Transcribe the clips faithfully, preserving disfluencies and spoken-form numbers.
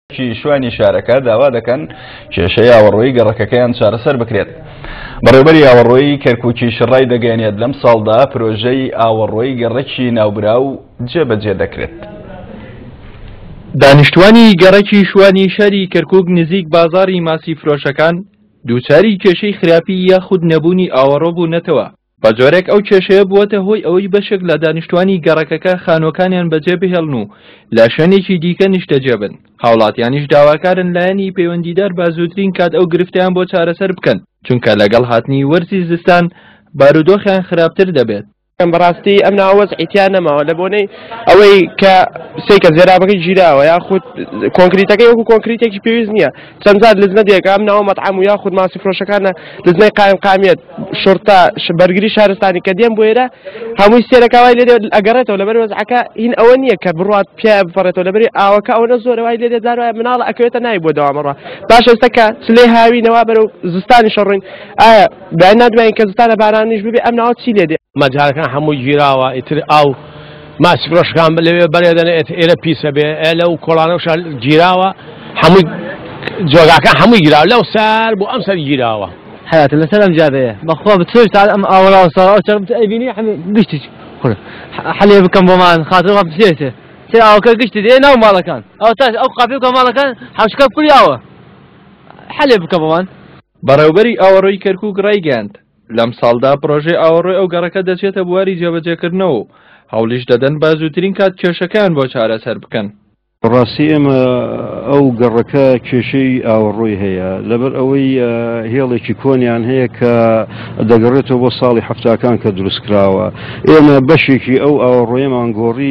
کی شوانی شارەکە داوا دەکەن کێشەی ئاوەڕۆیی گەڕەکەکەیان چارەسەر بکرێت. بەڕێوەبەری ئاوەڕۆیی کەرکووکی شڕای دەگەیەنێت لەم ساڵدا پرۆژەی ئاوەڕۆیی گەڕەکی ناوبراو جێبەجێ دەکرێت. دانیشتوانی گەڕەکی شوانی شاری کەرکووک نزیک بازاری ماسی فرۆشەکان دووچاری کێشەی خراپی یاخود نەبوونی ئاوەڕۆ بوونەتەوە. بە جۆرێک ئەو کێشەیە بووەتە هۆی ئەوەی بەشێک لە دانیشتوانی گەڕەکەکە خانۆکانیان بەجێ بهێڵن و لە شوێنێکی دیکە نیشتەجێبن. هاوڵاتیانیش داواکارن لایەنی پەیوەندیدار بە زووترین کات ئەو گرفتیان بۆ چارەسەر بکەن، چونکە لەگەڵ هاتنی وەرزی زستان بارودۆخیان خراپتر دەبێت. بەڕاستی ئەم ناوەز ئیتیان نەماوە لە بۆنەی ئەوەی کە سێکە زێرابەکەی گیراوە یاخود کۆنکریتەکەی وەکو کۆنکریتێکی پێویست نییە. چەندجار لزمە دێکە ئەم ناوە مەطعەم و یاخود ماسی فرۆشەکانە لزمەی قایم قامیت شورتا بەرگری شارستانی کە دێن بۆ ئێرە هەمووی سێرەکەوای لێ ئەگەڕێتەوە لەبەر وەزعەکە هین ئەوە نییە کە بڕات پێ بفەڕێتەوە لەبەری ئاوەکە ئەوەنە زۆرەوای لێ داروایە مناڵە ئەکەوێتە نای بۆ دەوامەڕە. باش ئێستا کە سلێ هاوینەوە بەرەو زستانی شەڕۆین ئایا بەیان نادوایین کە زستانە بارانیش ببێ ئەم ناوە چی لێ دێ؟ مەجارەکان هەمووی گیراوە ئیتر ئاو ماسی فرۆشەکان لەوێ بەرێدەنێت ئێرە پیسە بێ لەو کۆڵانەوش گیراوە هەمووی جۆگاکان هەمووی گیراوە لەو سار بۆ ئەم سەر گیراوە حياتي لسه لم جابيه بخوا بتسوي تعال ام اولا وصار او شربت ايبيني حمي قشتي حلي بكم بمان خاطر ما بسيته سي او قشتي دي نو مالكان او تاش او قافي كم مالكان حوشك كل ياوه حلي بكم بمان بەڕێوەبەری ئاوەڕۆیی کەرکووک ڕایگەاند لەم ساڵدا پرۆژەی ئاوەڕۆی ئەو گەڕەکە دەچێتە بواری جێبەجێکردنەوە و هەوڵیش دەدەن با زووترین کات کێشەکان بۆ چارەسەر بکەن. ڕاستی ئێمە ئەو گەڕەکە کێشەی ئاوەڕۆی هەیە لەبەر ئەوەی هێڵێکی کۆنیان هەیە کە دەگەڕێتەوە بۆ ساڵی هەفتاکان کە دروستکراوە. ئێمە بەشێکی ئەو ئاوەڕۆیەمان گۆڕی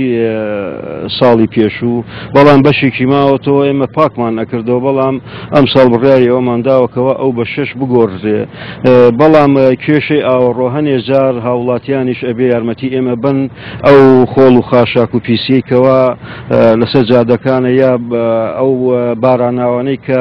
ساڵی پێشوو بەڵام بەشێکی ماوەتەوە ئێمە پاکمان نەکردەوە بەڵام ئەم ساڵ بڕیاری ئەومان داوەکەوە ئەو بە شەش بگۆڕێ. بەڵام کێشەی ئاوەڕۆ هەنێ جار هاوڵاتیانیش ئەبێ یارمەتی ئێمە بن ئەو خۆڵ و خاشاک و پیسیەکەوە لەسەر جادەکانە یا ئەو باراناوانەی کە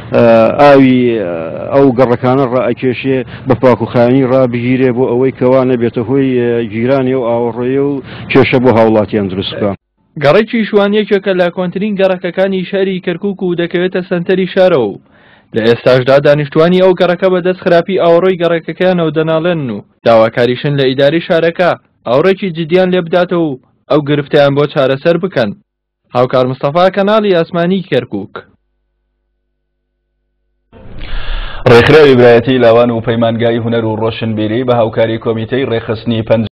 ئاوی ئەو گەڕەکانە ڕائەکێشێ بە پاکوخایانی ڕابگیرێ بۆ ئەوەی کەوا نەبێتە هۆی گیرانی و ئاوەڕێیە و کێشە بۆ هاوڵاتیان دروستکە. گەڕێکی شوانیەکێکە لە کۆنترین گەڕەکەکانی شاری کەرکووک و دەکەوێتە سەنتەری شارەوە. لە ئێستاشدا دانیشتوانی ئەو گەڕەکە بەدەست خراپی ئاوەڕۆی گەڕەکەکانەوە دەناڵێن و داواکاریشن لە ئیداری شارەکە ئاوڕێکی جدیان لێ بداتەوە و ئەو گرفتیان بۆ چارەسەر بکەن. هاوکار مستەفا کەناڵی ئاسمانی کەرکووک. ڕێکخراوی برایەتی لاوان و پەیمانگای هونەر و ڕۆشنبیری بە هاوکاری کۆمیتەی ڕێخستنی پەنج